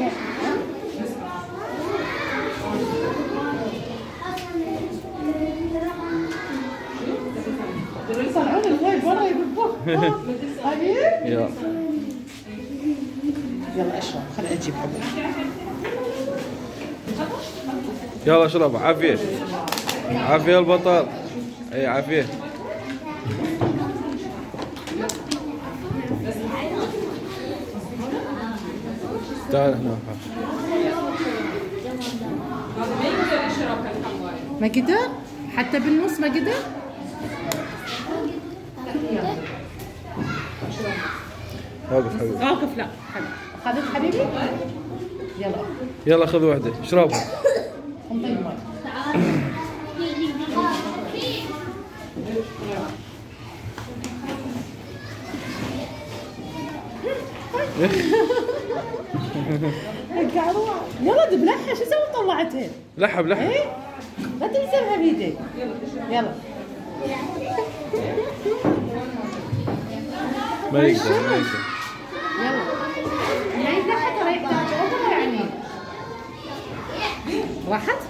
يصنعون الوايد برا يذبوه. يلا يلا اشرب، خليني اجيب حبوب. يلا اشرب. عافية عافية البطل. اي عافية. تعال هنا. ما قدر؟ حتى بالنص ما قدر؟ وقف حبيبي. اوقف. لا اخذت حبيبي؟ يلا يلا خذ واحدة اشربها. انطيني ماي. يلا دبلعها. شو اسوي طلعتها؟ لحب لحب. ايه لا تلزمها بيدك. يلا ما يقدر ما يقدر. يلا ما يقدر حتى ما يقدر يعني. راحت؟